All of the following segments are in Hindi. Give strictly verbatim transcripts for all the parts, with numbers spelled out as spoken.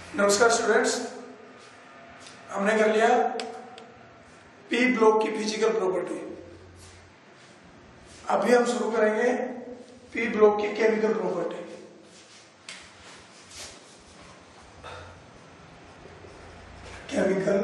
नमस्कार स्टूडेंट्स, हमने कर लिया पी ब्लॉक की फिजिकल प्रॉपर्टी। अभी हम शुरू करेंगे पी ब्लॉक की chemical property. Chemical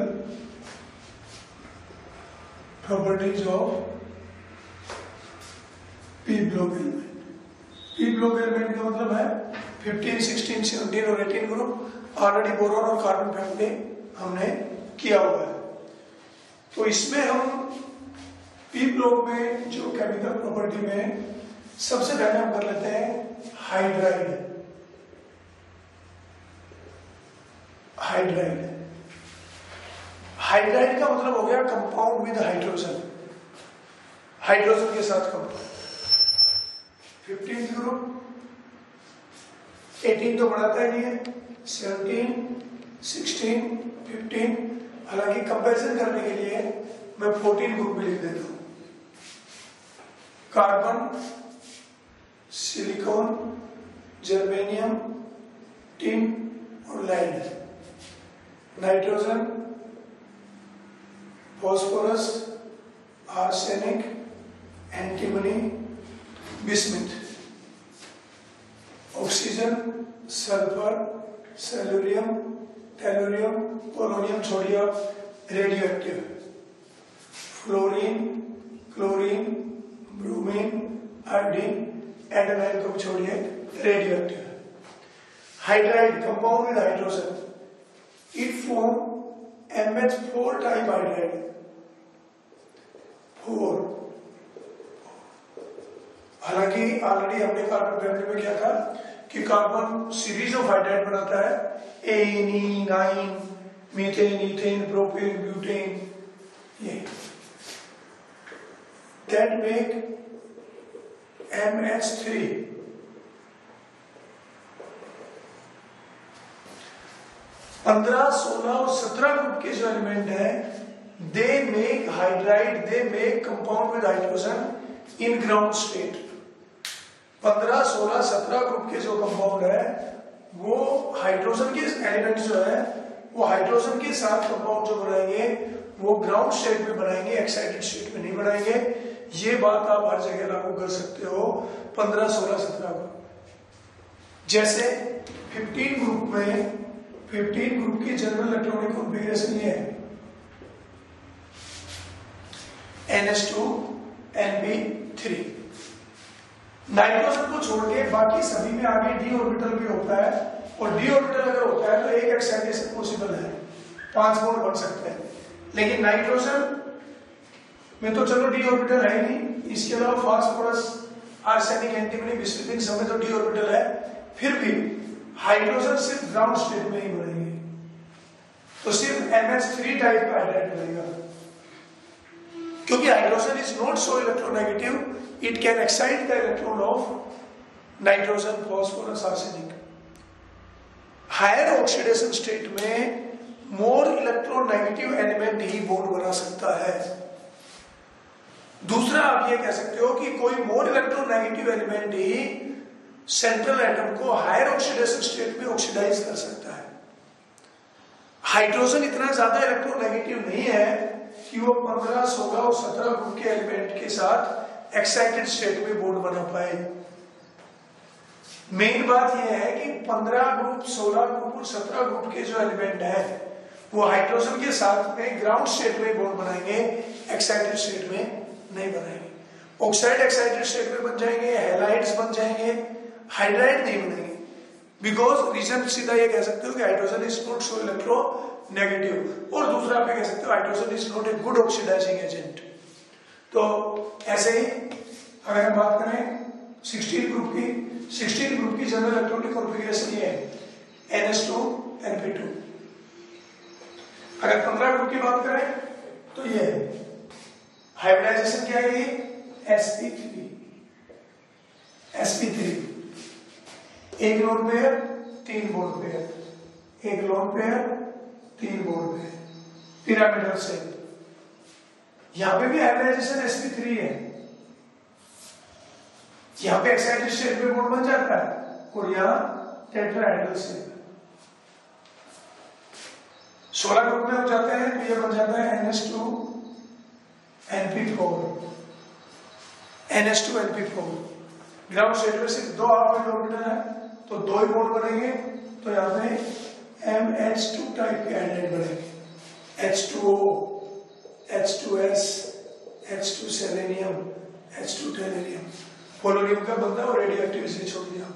properties of P block element. P block element का मतलब है फिफ्टीन, सिक्सटीन, सेवनटीन और एटीन ग्रुप। ऑलरेडी बोरॉन और कार्बन फैमिली हमने किया हुआ है। तो इसमें हम पी ब्लॉक में जो केमिकल प्रॉपर्टी में सबसे पहले हम कर लेते हैं हाइड्राइड। हाइड्राइड हाइड्राइड का मतलब हो गया कंपाउंड विद हाइड्रोजन। हाइड्रोजन के साथ कंपाउंड। फिफ्टीन ग्रुप, एटीन तो बढ़ाता ही नहीं है, सेवनटीन, सिक्सटीन, फिफ्टीन। हालांकि कंपैरिजन करने के लिए मैं फोर्टीन ग्रुप में लिख देता हूं। कार्बन, सिलिकॉन, जर्मेनियम, टिन और लाइड। Nitrogen, phosphorus, arsenic, antimony, bismuth. Oxygen, sulphur, selenium, tellurium, polonium छोड़िए radio active. Fluorine, chlorine, bromine, iodine, adenine को छोड़िए radio active. Hydride compound with hydrogen, it form M H four type hydride. Four. हालांकि ऑलरेडी हमने कार्बन फैमिली में क्या था कि कार्बन सीरीज ऑफ हाइड्राइड बनाता है, एनी, नाइन, मीथेन, इथेन, प्रोपेन, ब्यूटेन, ये that make M H three. पंद्रह, सोलह और सत्रह ग्रुप के जो एलिमेंट है they make hydride, they make compound with hydrogen in ground state. पंद्रह, सोलह, सत्रह ग्रुप के जो कंपाउंड है वो हाइड्रोजन के एलिमेंट जो है वो हाइड्रोजन के साथ कंपाउंड जो बनाएंगे वो ग्राउंड स्टेट में बनाएंगे, एक्साइटेड स्टेट में नहीं बनाएंगे। ये बात आप हर जगह लागू कर सकते हो पंद्रह, सोलह, सत्रह ग्रुप। जैसे फिफ्टीन ग्रुप में फिफ्टीन ग्रुप की जनरल इलेक्ट्रॉनिक कॉन्फ़िगरेशन ये है N H two N P three. Nitrogen को छोड़ के बाकी सभी में आगे डी ऑर्बिटल भी होता है, और डी ऑर्बिटल अगर होता है तो एक एक्साइटेशन पॉसिबल है, पांच बॉन्ड बन सकते हैं। लेकिन नाइट्रोजन में तो चलो डी ऑर्बिटल है ही नहीं, इसके अलावा फास्फोरस, आर्सेनिक, एंटीमनी, बिस्मिथ इन सब में तो डी ऑर्बिटल है। फिर भी हाइड्रोजन सिर्फ ग्राउंड स्टेट में ही बनेंगे, तो सिर्फ एम एच थ्री टाइप का हाइड्राइड बनेगा। क्योंकि hydrogen is not so electronegative, it can excite the electron of nitrogen, phosphorus, arsenic. Higher oxidation state में more electronegative element ही bond बना सकता है। दूसरा आप ये कह सकते हो कि कोई more electronegative element ही central atom को higher oxidation state में oxidize कर सकता है। हाइड्रोजन इतना ज्यादा इलेक्ट्रोनेगेटिव नहीं है कि वो पंद्रह, सोलह और सत्रह ग्रुप के एलिमेंट के साथ एक्साइटेड स्टेट में बॉन्ड बना पाए। मेन बात यह है कि पंद्रह ग्रुप, सोलह ग्रुप और सत्रह ग्रुप के जो एलिमेंट है वो हाइड्रोजन के साथ में ग्राउंड स्टेट में बॉन्ड बनाएंगे, एक्साइटेड स्टेट में नहीं बनाएंगे। ऑक्साइड एक्साइटेड स्टेट में बन जाएंगे, हैलाइड्स बन जाएंगे, हाइड्राइड नहीं बनेंगे। बिकॉज रीजन सीधा ये कह सकते हो कि hydrogen is not so electronegative, और दूसरा आप कह सकते हो hydrogen is not a good oxidising agent. तो ऐसे ही अगर हम बात करें सिक्सटीन ग्रुप की, सिक्सटीन ग्रुप की जनरल इलेक्ट्रॉनिक कॉन्फ़िगरेशन ये है N H two N P two. अगर पंद्रह ग्रुप की बात करें तो ये हाइब्रिडाइजेशन क्या है, S P three. S P three एक लोन पेयर, तीन बॉन्ड पेयर, एक लोन पेयर, तीन बॉन्ड पेयर, पिरामिडल शेप। यहां पे भी हाइब्रिडाइजेशन एस पी थ्री है, यहां पे एक्साइटेड स्टेट में बॉन्ड बन जाता है, और यहां टेट्राहेड्रल शेप। सोलह ग्रुप में हो जाते हैं तो ये बन जाता है N S two N P four, N S two N P four. Ground state में सिर्फ दो हाफ ऑर्बिटल है तो दो ही बॉन्ड बनेंगे, तो यहाँ पे एम एच टू टाइप के हाइड्राइड बनेंगे, H two O, H two S, H two selenium, H two tellurium. Polonium का बनता है और रेडियो एक्टिविटी छोड़ दिया।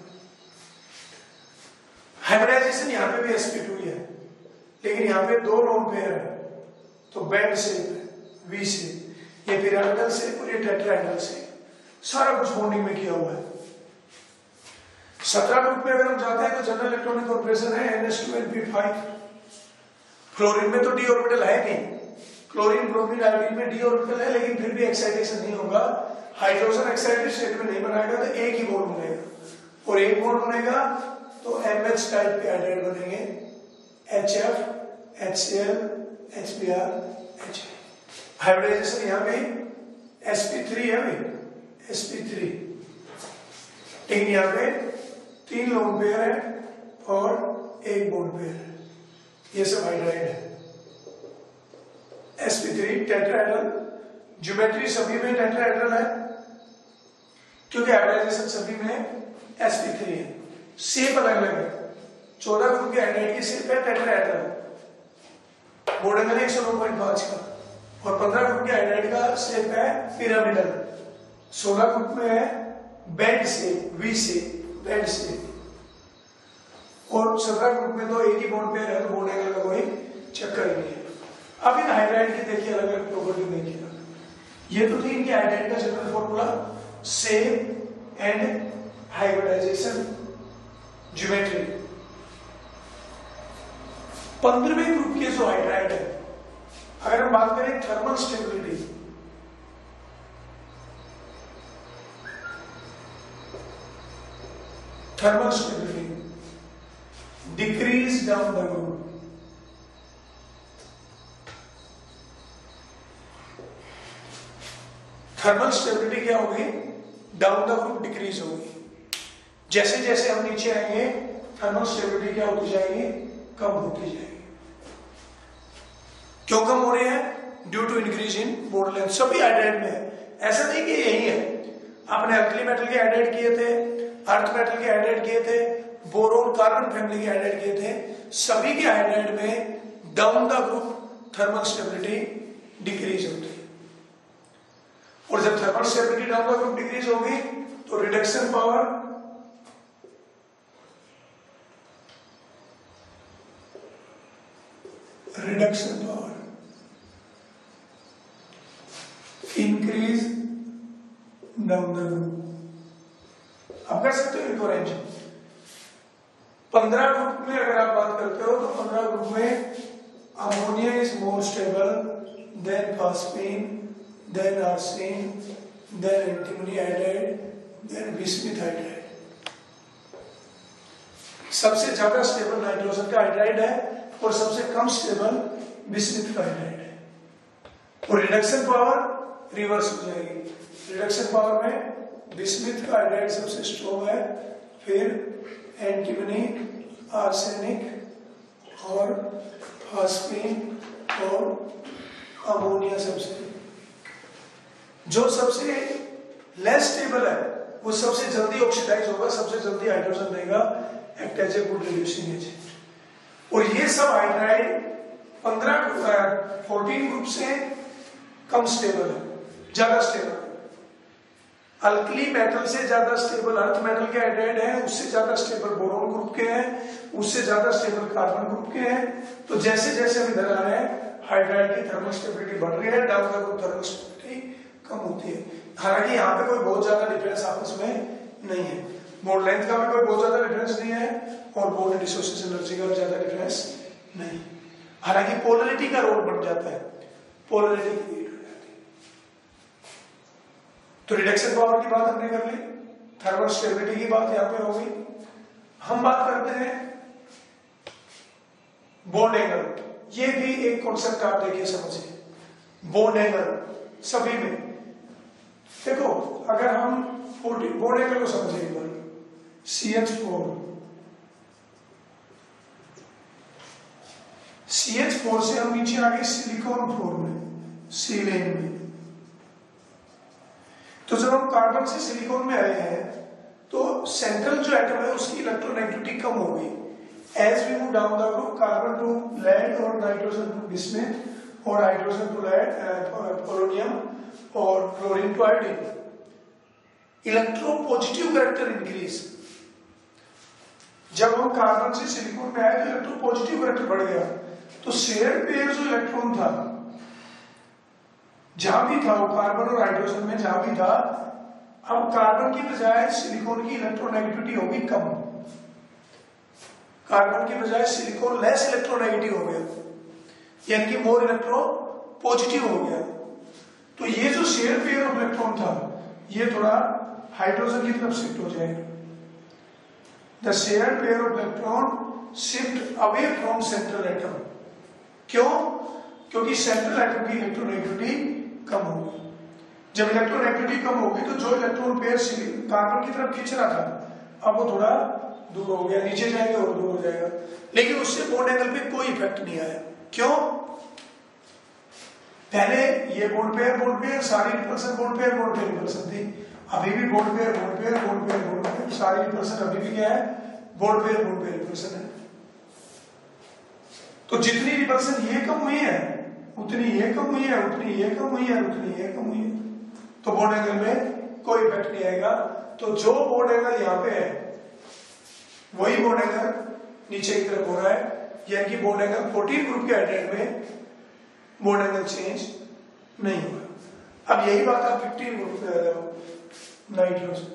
हाइब्रिडाइजेशन यहाँ पे भी एस पी टू ही है, लेकिन यहाँ पे दो लोन पेयर है तो बैंड शेप है वी से, ये पिरामिडल शेप और ये टेट्राहेड्रल शेप, सारा कुछ बॉन्डिंग में किया हुआ है। सत्रह ग्रुप में अगर हम जाते हैं तो जनरल इलेक्ट्रॉनिक कॉर्पोरेशन है N S two N P five. Chlorine में तो डी ऑर्बिटल है नहीं, क्लोरीन ब्रोमीन आयोडीन में डी ऑर्बिटल है, लेकिन फिर भी एक्साइटेशन नहीं होगा। हाइड्रोजन एक्साइटेड स्टेट में नहीं बनाएगा तो एक ही बॉन्ड बनेगा, और एक बॉन्ड बनेगा तो एमएच टाइप के हाइड्राइड बनेंगे, H F, H C L, H B R, H. Hybridisation यहाँ पे एस पी थ्री है भाई, एस पी थ्री, लेकिन यहाँ पे तीन लोन पेयर है और एक बॉन्ड पेयर है, ये सब हाइड्राइड है। S P three tetrahedral, geometry सभी में टेट्राहेड्रल है क्योंकि हाइब्रिडाइजेशन सभी में एस पी थ्री है। शेप अलग अलग है, चौदह ग्रुप के हाइड्राइड की शेप है टेट्राहेड्रल, बॉन्ड एंगल एक सौ नौ पॉइंट पांच का, और पंद्रह ग्रुप के हाइड्राइड का शेप है पिरामिडल, सोलह ग्रुप में है bend shape, V shape, bend shape, और सत्रह ग्रुप में तो एक ही बॉन्ड पेयर है तो बॉन्ड एंगल का कोई चक्कर ही नहीं है। अब इन हाइड्राइड की देखिए अलग अलग प्रॉपर्टी देखिए, ये तो थी इनकी हाइड्राइड का general formula, shape and hybridisation geometry. पंद्रहवें ग्रुप के जो हाइड्राइड है, अगर हम बात करें thermal stability, thermal stability decrease down the group, thermal stability क्या होगी, डाउन द ग्रुप डिक्रीज होगी। जैसे जैसे हम नीचे आएंगे थर्मल स्टेबिलिटी क्या होती जाएगी, कम होती जाएगी। क्यों कम हो रही है, due to increase in bond length. सभी हाइड्राइड में है, ऐसा नहीं कि यही है, आपने अल्कली मेटल के हाइड्राइड किए थे, अर्थ मेटल के हाइड्राइड किए थे, बोरोन कार्बन फैमिली के हाइड्राइड किए थे, सभी के हाइड्राइड में down the group thermal stability decrease होती है। और जब thermal stability down the group decrease होगी तो reduction power reduction power increase down the group. आप कर सकते हो इनको रेंज। पंद्रह ग्रुप में अगर आप बात करते हो तो पंद्रह ग्रुप में ammonia is more stable than phosphine, then arsine, then antimony hydride, then bismuth hydride. सबसे ज्यादा स्टेबल नाइट्रोजन का हाइड्राइड है और सबसे कम स्टेबल बिस्मिथ का हाइड्राइड है। और रिडक्शन पावर रिवर्स हो जाएगी, रिडक्शन पावर में बिस्मिथ का हाइड्राइड सबसे स्ट्रॉन्ग है, फिर एंटीमनी, आर्सेनिक और फॉस्फीन और अमोनिया सबसे। जो सबसे लेस स्टेबल है वो सबसे जल्दी ऑक्सीडाइज होगा, सबसे जल्दी हाइड्रोजन देगा, act as a good reducing agent. और ये सब हाइड्राइड पंद्रह फोर्टीन ग्रुप से कम स्टेबल है, ज्यादा स्टेबल। अल्कली मेटल से ज्यादा स्टेबल अर्थ मेटल के हाइड्राइड है, उससे ज्यादा स्टेबल बोरोन ग्रुप के हैं, उससे ज्यादा स्टेबल कार्बन ग्रुप के हैं। तो जैसे जैसे हम इधर आ रहे हैं हाइड्राइड की थर्मल स्टेबिलिटी बढ़ रही है, down the group thermal stability कम होती है। हालांकि यहाँ पे कोई बहुत ज्यादा डिफरेंस आपस में नहीं है, बॉन्ड लेंथ का भी कोई बहुत ज्यादा डिफरेंस नहीं है और बॉन्ड डिसोसिएशन एनर्जी का भी ज्यादा डिफरेंस नहीं। हालांकि पोलरिटी का रोल बढ़ जाता है, पोलरिटी क्रिएट हो जाती है। तो रिडक्शन पावर की बात हमने कर ली, थर्मल स्टेबिलिटी की बात यहाँ पे होगी। हम बात करते हैं बॉन्ड एंगल। ये भी एक कॉन्सेप्ट आप देखिए समझिए, बॉन्ड एंगल सभी में देखो। अगर हम बॉन्ड एंगल को समझे एक बार, C H four C H four से हम नीचे आ गए सिलिकॉन फोर में, सीलेन में। तो जब हम कार्बन से सिलिकॉन में आए हैं तो सेंट्रल जो एटम है उसकी इलेक्ट्रोनेगेटिविटी कम हो गई। As we move down the group, carbon to lead और नाइट्रोजन टू बिस्मथ और हाइड्रोजन टू लेड पोलोनियम और chlorine to iodine, electropositive character increase. जब हम कार्बन से सिलिकॉन में आए तो इलेक्ट्रोपॉजिटिव कैरेक्टर बढ़ गया। तो शेयर्ड पेयर जो इलेक्ट्रॉन था, जहां भी था वो कार्बन और हाइड्रोजन में जहां भी था, अब कार्बन की बजाय सिलिकॉन की इलेक्ट्रोनेगेटिविटी होगी कम। कार्बन की बजाय सिलिकॉन लेस इलेक्ट्रोनेगेटिव हो गया, यानी कि मोर इलेक्ट्रो पॉजिटिव हो गया। तो ये जो शेयर पेयर ऑफ इलेक्ट्रॉन था ये थोड़ा हाइड्रोजन की तरफ शिफ्ट हो जाएगा। The share pair of electron shift away from central atom. क्यों? क्योंकि सेंट्रल एटम की इलेक्ट्रोनेगेटिविटी कम होगी। जब इलेक्ट्रोनेगेटिविटी कम होगी तो जो इलेक्ट्रॉन पेयर कार्बन की तरफ खींच रहा था अब वो थोड़ा दूर हो गया, नीचे जाएगा और दूर हो जाएगा, लेकिन उससे बॉन्ड एंगल पे कोई इफेक्ट नहीं आया। क्यों? पहले ये बॉन्ड पेयर बॉन्ड पेयर सारी repulsion bond pair bond pair repulsion थी, अभी भी bond pair bond pair bond pair bond pair सारी रिपल्सन अभी भी क्या है? Bond pair bond pair repulsion है। तो जितनी रिपल्सन ये कम हुई है उतनी ये कम हुई है, उतनी ये कम हुई है, उतनी ये कम हुई है, तो बॉन्ड एंगल में कोई इफेक्ट नहीं आएगा। तो जो बॉन्ड एंगल यहाँ पे है वही बॉन्ड एंगल नीचे की तरफ हो रहा है, यानी कि बॉन्ड एंगल फोर्टीन ग्रुप के एडेड में बॉन्ड एंगल चेंज नहीं होगा। अब यही बात आप फिफ्टीन ग्रुप पे आ जाओ, नाइट्रोजन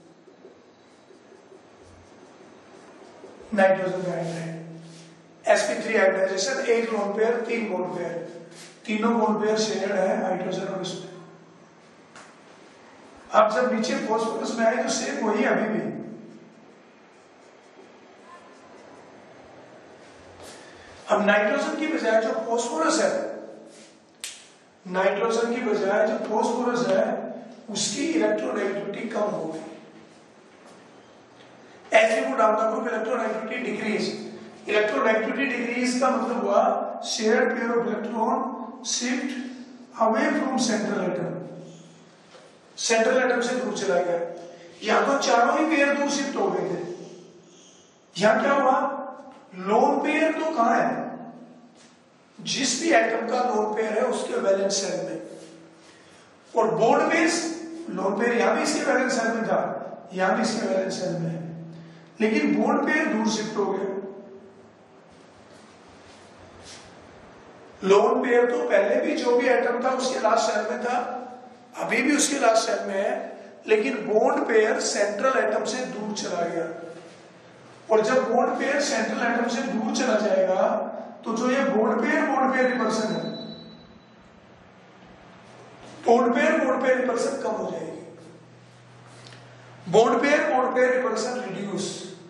नाइट्रोजन का hydride S P three hybridisation, एक लोन पेयर तीन बॉन्ड पेयर, तीनों बॉन्ड पेयर शेयर्ड है हाइड्रोजन और इसमें। आप जब नीचे फॉस्फोरस में आए तो सेम वही अभी भी। अब नाइट्रोजन की बजाय जो फॉस्फोरस है, नाइट्रोजन की बजाय जो फॉस्फोरस है उसकी इलेक्ट्रोनेगेटिविटी कम हो गई। As we move down the group electronegativity decrease. Electronegativity decrease का मतलब हुआ shared pair of electron shift away from central atom, central atom से दूर चला गया। यहां तो चारों ही पेयर दूर शिफ्ट हो गए थे, यहां क्या हुआ? लोन पेयर तो कहां है? जिस भी एटम का लोन पेयर है उसके वैलेंस सेल में, और बॉन्ड पेयर लोन पेयर यहां भी इसके वैलेंस सेल में था, यहां भी इसके वैलेंस सेल में है, लेकिन बॉन्ड पेयर दूर शिफ्ट हो गए। लोन पेयर तो पहले भी जो भी एटम था उसके लास्ट सेल में था, अभी भी उसके लास्ट सेल में है, लेकिन बॉन्ड पेयर सेंट्रल एटम से दूर चला गया। और जब बॉन्ड पेयर सेंट्रल एटम से दूर चला जाएगा तो जो ये bond pair bond pair repulsion है, bond pair bond pair repulsion कम हो जाएगी। Bond pair bond pair repulsion reduce,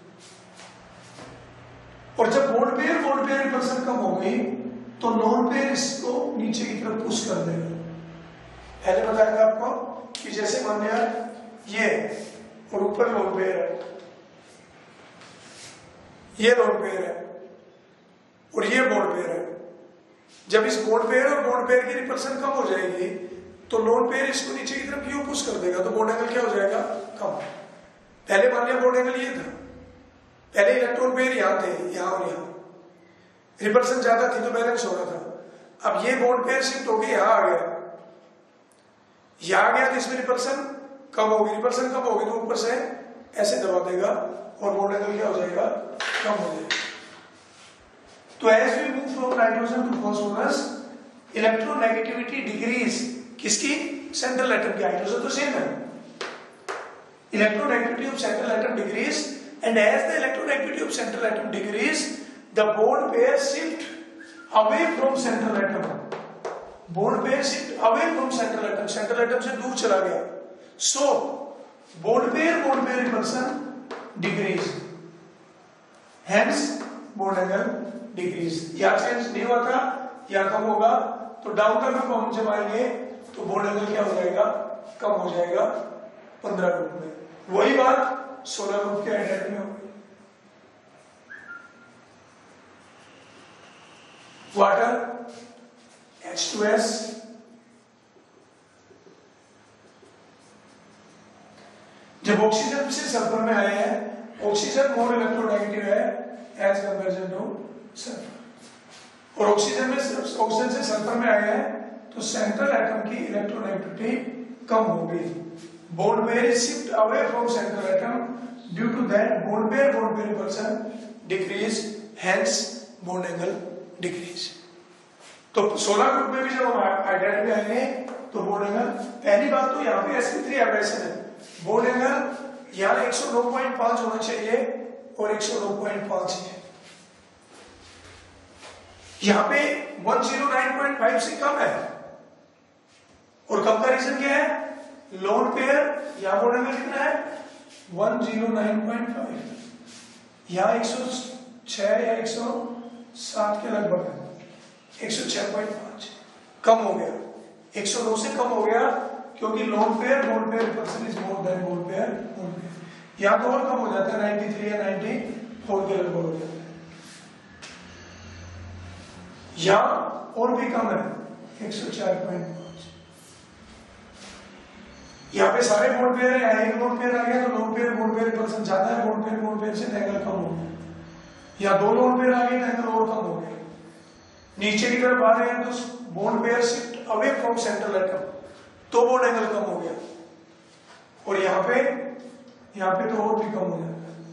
और जब bond pair bond pair repulsion कम हो गई तो लोन पेयर इसको नीचे की तरफ पुश कर देगा। पहले बताया था आपको कि जैसे मान लिया ये और ऊपर लोन पेयर है, ये लोन पेयर है और ये बॉन्ड पेयर है। जब इस बॉन्ड पेयर और बॉन्ड पेयर की रिपल्सन कम हो जाएगी तो लोन पेयर इसको नीचे की तरफ क्यों पुश कर देगा, तो बॉन्ड एंगल क्या हो जाएगा? कम। पहले मान लिया बॉन्ड एंगल ये था, पहले इलेक्ट्रॉन पेयर यहां थे, यहां और यहां रिपल्सन ज्यादा थी तो बैलेंस हो रहा था। अब ये बॉन्ड पेयर शिफ्ट होके यहां आ गया, यहां आ गया तो इसमें रिपल्सन कम होगी, रिपल्सन कम होगी तो ऊपर से ऐसे दबा देगा और बॉन्ड एंगल क्या हो जाएगा? कम हो जाएगा। तो as we move from nitrogen to phosphorus electronegativity decrease, किसकी? सेंट्रल एटम की। हाइड्रोजन तो सेम है। Electronegativity of central atom decrease, and as the electronegativity of central atom decrease the bond pair shift away from central atom, bond pair shift away from central atom, central atom से दूर चला गया, so bond pair bond pair repulsion decrease, hence bond angle decrease। या चेंज नहीं हुआ था, या कम होगा, तो डाउन का ग्रुप हम जब आएंगे तो बॉन्ड एंगल क्या हो जाएगा? कम हो जाएगा पंद्रह ग्रुप में। वही बात सोलह ग्रुप के एडेड में होगी। वाटर एच टू एस, जब ऑक्सीजन से सल्फर में आए हैं, ऑक्सीजन मोर इलेक्ट्रोनेगेटिव है एज कंपेरिजन टू सल्फर, और ऑक्सीजन में ऑक्सीजन से सल्फर में आए हैं तो सेंट्रल एटम की इलेक्ट्रोनेगेटिविटी कम होगी। Bond pair is shift away from central atom, due to that bond pair bond pair repulsion decrease, hence bond angle decrease. तो सोलह ग्रुप में भी जब हम हाइड्राइड में आएंगे तो बॉन्ड एंगल, पहली बात तो यहाँ पे एस पी थ्री एब्रेशन है, बॉन्ड एंगल यहाँ एक सौ नौ पॉइंट पाँच होना चाहिए और एक सौ नौ पॉइंट पाँच है, यहाँ पे एक सौ नौ पॉइंट पाँच से कम है, और कम का रीजन क्या है, लोन पेयर, यहाँ बॉन्ड एंगल कितना है एक सौ नौ पॉइंट पाँच, यहाँ एक सौ छह या एक सौ सात के लगभग है, एक सौ छह पॉइंट पाँच कम हो गया, एक सौ नौ से कम हो गया, क्योंकि lone pair bond pair repulsion is more than bond pair bond pair. यहाँ तो और कम हो जाता है, तिरानवे या चौरानवे के लगभग हो जाता है, यहाँ और भी कम है एक सौ चार पॉइंट पाँच। यहाँ पे सारे बॉन्ड पेयर है, एक लोन पेयर आ गया तो lone pair bond pair repulsion ज्यादा है, बॉन्ड पेयर बॉन्ड पेयर से एंगल कम हो गया, या दो लोन पेयर आ गए तो एंगल और कम हो गया। नीचे की तरफ आ रहे हैं तो bond pair shift away from central atom, तो बॉन्ड एंगल कम हो गया, और यहाँ पे यहाँ पे तो और भी कम हो जाता है।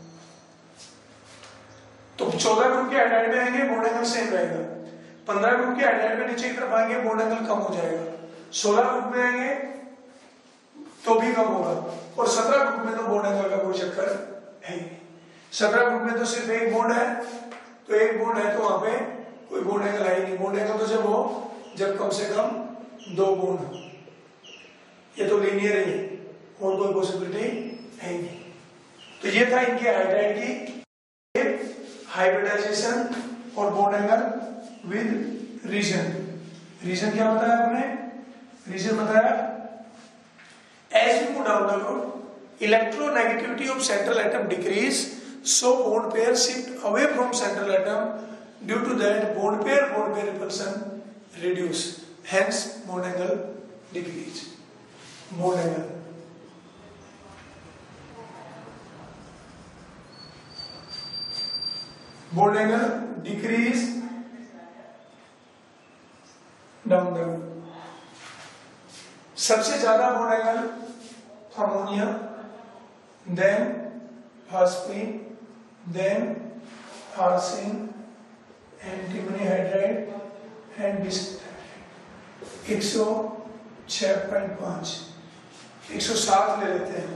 तो चौदह ग्रुप के हाइड्राइड में आएंगे बॉन्ड एंगल सेम रहेगा, पंद्रह ग्रुप के हाइड्राइड में नीचे की तरफ आएंगे बॉन्ड एंगल कम हो जाएगा, सोलह ग्रुप में आएंगे तो भी कम होगा, और सत्रह ग्रुप में तो बॉन्ड एंगल का कोई चक्कर है ही नहीं। सत्रह ग्रुप में तो सिर्फ एक बॉन्ड है, तो एक बॉन्ड है तो वहां पे कोई बॉन्ड एंगल है ही नहीं। बॉन्ड एंगल तो जब हो जब कम से कम दो बॉन्ड हो, ये तो लीनियर ही है, और कोई पॉसिबिलिटी है ही नहीं। तो ये था इनके हाइड्राइड की हाइब्रिडाइजेशन और bond angle with reason. Reason क्या बताया आपने, रीजन बताया as we move down the road electronegativity of central atom decrease, so bond pair shift away from central atom, due to that bond pair bond pair repulsion reduce, hence bond angle decrease, bond angle bond angle decrease down the road। सबसे ज्यादा bond angle ammonia, then phosphine, then arsine, antimony hydride and bismuth। एक सौ छह पॉइंट पाँच, एक सौ सात ले लेते हैं,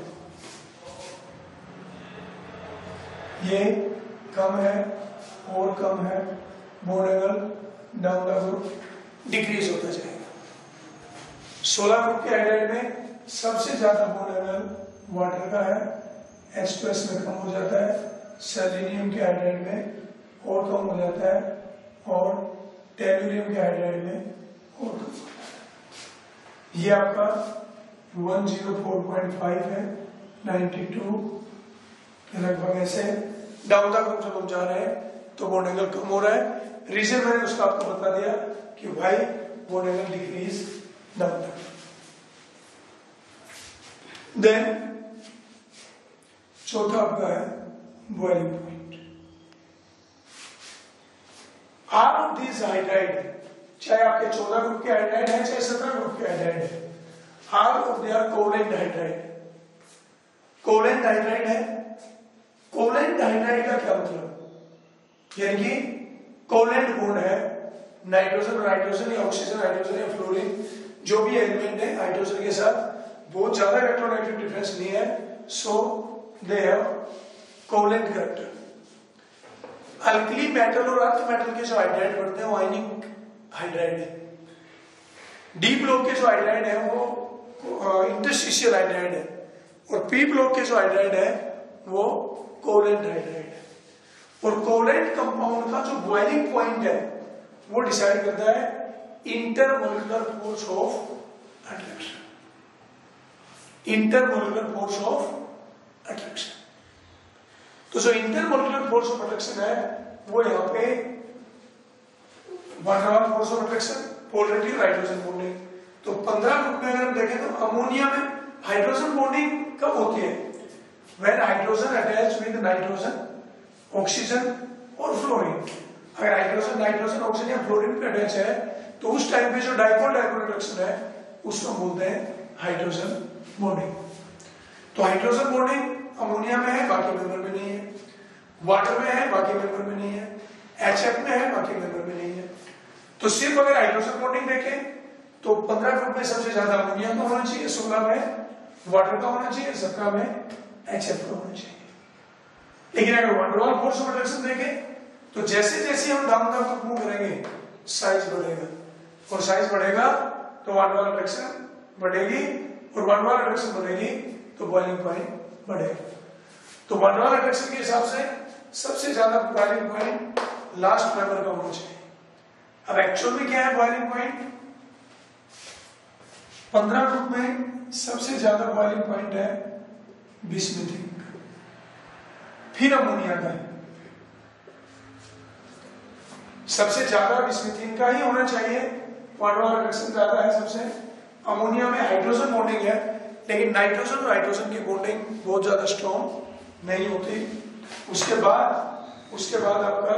ये कम है और कम है, bond angle down the group decrease होता जाएगा। सोलह ग्रुप के हाइड्राइड में सबसे ज्यादा बॉन्ड एंगल वाटर का है, एच टू एस में कम हो जाता है, सेलेनियम के हाइड्राइड में और कम हो जाता है, और टेलुरियम के हाइड्राइड में और कम हो जाता है। ये आपका एक सौ चार पॉइंट पाँच है, बानवे के लगभग ऐसे डाउन द ग्रुप जब हम जा रहे हैं तो बॉन्ड एंगल कम हो रहा है। रीजन मैंने उसका आपको बता दिया कि भाई bond angle decrease down the group. Then चौथा आपका है boiling point. All of this hydride, चाहे आपके चौदह ग्रुप के हाइड्राइड है चाहे सत्रह ग्रुप के हाइड्राइड है, all of they are covalent hydride. Covalent hydride है, कोवलेंट हाइड्राइड का क्या मतलब, यानी कि कोवलेंट बॉन्ड है, नाइट्रोजन नाइट्रोजन या ऑक्सीजन हाइड्रोजन या फ्लोरीन जो भी एलिमेंट है हाइड्रोजन के साथ बहुत ज्यादा इलेक्ट्रोनेगेटिव डिफरेंस नहीं है, so they have covalent character। Alkali metal और अर्थ मेटल के जो हाइड्राइड पड़ते हैं वो आयनिक हाइड्राइड है। डी ब्लॉक के जो हाइड्राइड है वो इंटरस्टिशियल हाइड्राइड है, और पी ब्लॉक के जो हाइड्राइड है वो कोवलेंट हाइड्राइड है। और कोवलेंट कंपाउंड का जो बॉइलिंग पॉइंट है वो डिसाइड करता है intermolecular force of attraction, intermolecular force of attraction. तो जो इंटरमोलिकुलर फोर्स ऑफ अट्रैक्शन है वो यहाँ पे van Waals force of attraction, polarity और हाइड्रोजन बॉन्डिंग। तो पंद्रह ग्रुप में अगर हम देखें तो अमोनिया में हाइड्रोजन बॉन्डिंग कब होती है? When hydrogen attach with nitrogen, oxygen और फ्लोरीन। अगर हाइड्रोजन नाइट्रोजन ऑक्सीजन या फ्लोरीन पे अटैच है तो उस टाइम पे जो डाइपोल डाइपोल अट्रैक्शन है उसको बोलते हैं हाइड्रोजन बॉन्डिंग। तो हाइड्रोजन बॉन्डिंग अमोनिया में है, बाकी मेंबर में नहीं है। वाटर में है, बाकी मेंबर में नहीं है। एचएफ में है, बाकी मेंबर में नहीं है। तो सिर्फ अगर हाइड्रोजन बॉन्डिंग देखें तो पंद्रह ग्रुप में सबसे ज्यादा अमोनिया का होना चाहिए, सोलह में वाटर का होना चाहिए, सत्रह में एचएफ का होना चाहिए। लेकिन अगर one Waals force of attraction देखें तो जैसे जैसे हम डाउन डाउन तक मूव करेंगे साइज बढ़ेगा, और साइज बढ़ेगा तो वन वाल अट्रैक्शन बढ़ेगी, और वन वाल अट्रैक्शन बढ़ेगी तो बॉइलिंग पॉइंट बढ़ेगा। तो वन वाल अट्रैक्शन के हिसाब से सबसे ज्यादा बॉइलिंग पॉइंट लास्ट मेंबर का होना चाहिए। अब एक्चुअल में क्या है बॉइलिंग पॉइंट? पंद्रह ग्रुप में सबसे ज्यादा बॉइलिंग पॉइंट है बिस्मिथिन, फिर अमोनिया का है। सबसे ज्यादा बिस्मिथिन का ही होना चाहिए, वन वाल अट्रैक्शन ज्यादा है सबसे। अमोनिया में हाइड्रोजन बॉन्डिंग है, लेकिन नाइट्रोजन और हाइड्रोजन की बॉन्डिंग बहुत ज्यादा स्ट्रॉन्ग नहीं होती। उसके बाद उसके बाद आपका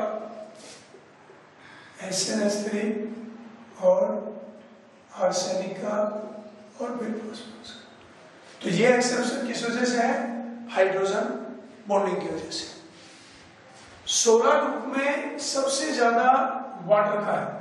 एस एन एस थ्री और आर्सेनिक का और फिर फॉस्फोरस का। तो ये एक्सेप्शन किस वजह से है? हाइड्रोजन बॉन्डिंग की वजह से। सोलह ग्रुप में सबसे ज्यादा वाटर का है।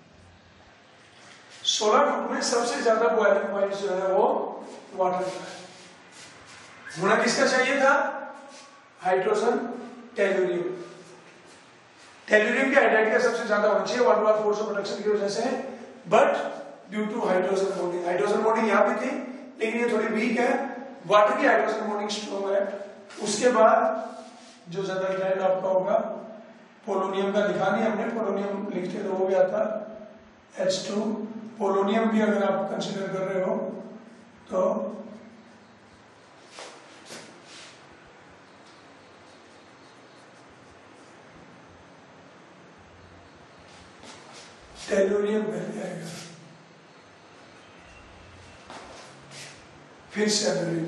सोलह ग्रुप में सबसे ज्यादा बॉइलिंग पॉइंट जो है वो वाटर का है। होना किसका चाहिए था? Hydrogen tellurium. टेलुरियम के हाइड्राइड का सबसे ज्यादा होना चाहिए one Waals force of attraction की वजह से, but due to hydrogen bonding. Hydrogen bonding यहां भी थी लेकिन ये थोड़ी वीक है, वाटर की हाइड्रोजन बॉन्डिंग स्ट्रॉन्ग है। उसके बाद जो जनरल ट्रेंड आपका होगा, पोलोनियम का लिखा नहीं हमने, पोलोनियम लिखते तो हो गया था एच टू। पोलोनियम भी अगर आप कंसीडर कर रहे हो तो टेलुरियम पहले आएगा, फिर सेलुरियम।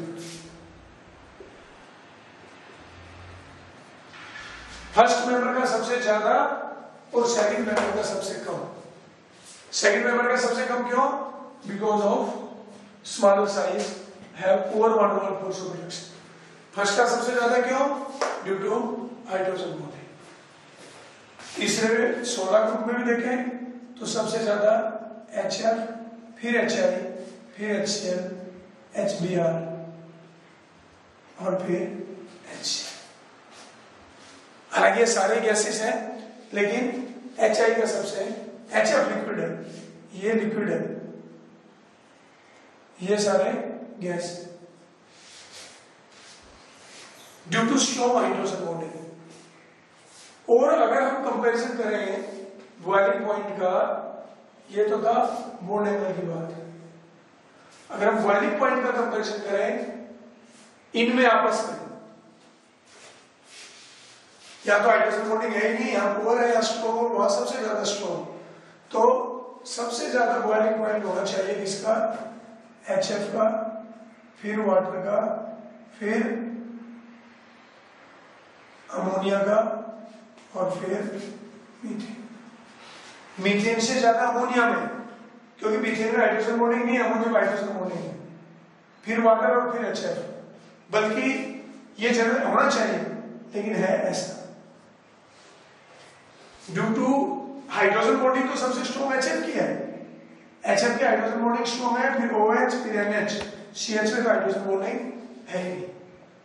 फर्स्ट मेंबर का सबसे ज्यादा और सेकंड मेंबर का सबसे कम। सेकंड मेंबर का सबसे कम क्यों? Because of smaller size have over van Waals force of attraction. First का सबसे ज्यादा क्यों? Due to hydrogen bonding. तीसरे सोलह ग्रुप में भी देखें तो सबसे ज्यादा एच एफ, फिर एच आई, फिर H C L, H B R और फिर एच सी एल। हालांकि ये सारे गैसेस हैं, लेकिन एच आई का सबसे, एच एफ लिक्विड है, ये लिक्विड है, ये सारे gas due to strong hydrogen bonding. और अगर हम कंपैरिजन करें बॉइलिंग पॉइंट का, ये तो था बॉन्ड एंगल की बात। अगर हम बॉइलिंग पॉइंट का कंपैरिजन करें इनमें आपस में, या तो हाइड्रोजन बॉन्डिंग है ही नहीं, यहाँ पुअर है या स्ट्रॉन्ग, वहां सबसे ज्यादा स्ट्रॉन्ग। तो सबसे ज्यादा बॉइलिंग पॉइंट होना चाहिए किसका? एच एफ का, फिर वाटर का, फिर अमोनिया का और फिर मीथेन। मीथेन से ज्यादा अमोनिया में, क्योंकि मीथेन में हाइड्रोजन बॉन्डिंग नहीं है, अमोनिया में हाइड्रोजन बॉन्डिंग है, फिर वाटर और फिर एच एफ। बल्कि ये जनरल होना चाहिए लेकिन है ऐसा, ड्यू टू हाइड्रोजन बॉन्डिंग तो सबसे स्ट्रॉन्ग एच एफ की है। एच एफ की हाइड्रोजन बॉन्डिंग स्ट्रॉन्ग है, फिर ओ एच, फिर एन एच, सी एच में हाइड्रोजन बॉन्डिंग है ही नहीं।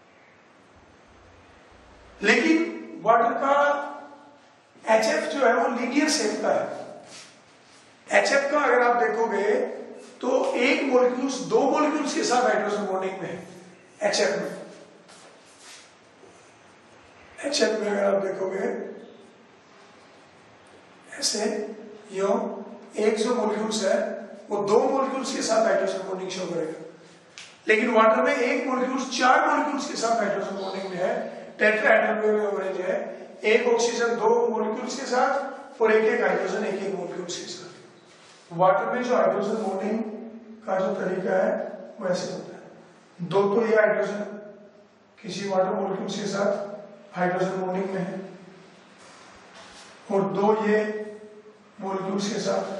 लेकिन वाटर का एच एफ जो है वो लीनियर शेप का है। एच एफ का अगर आप देखोगे तो एक मॉलिक्यूल्स दो मॉलिक्यूल्स के साथ हाइड्रोजन बॉन्डिंग में है। एच एफ में एच एफ में अगर आप देखोगे ऐसे, यो एक जो मॉलिक्यूल्स है वो दो मॉलिक्यूल्स के साथ हाइड्रोजन बॉन्डिंग शो करेगा। लेकिन वाटर में एक मॉलिक्यूल्स चार मॉलिक्यूल्स के साथ हाइड्रोजन बॉन्डिंग में है। टेट्राहेड्रल में ऑरेंज है, एक ऑक्सीजन दो मॉलिक्यूल्स के साथ और एक एक हाइड्रोजन एक एक मॉलिक्यूल्स के साथ। वाटर में जो हाइड्रोजन बॉन्डिंग का जो तरीका है वो ऐसे होता है, दो तो ये हाइड्रोजन किसी वाटर मॉलिक्यूल्स के साथ हाइड्रोजन बॉन्डिंग में है और दो ये मॉलिक्यूल्स के साथ।